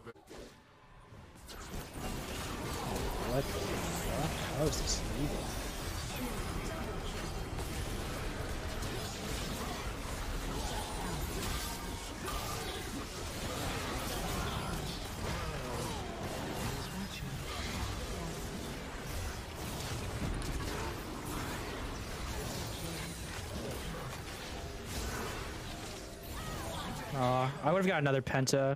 What the fuck? How is this legal? I would have got another penta.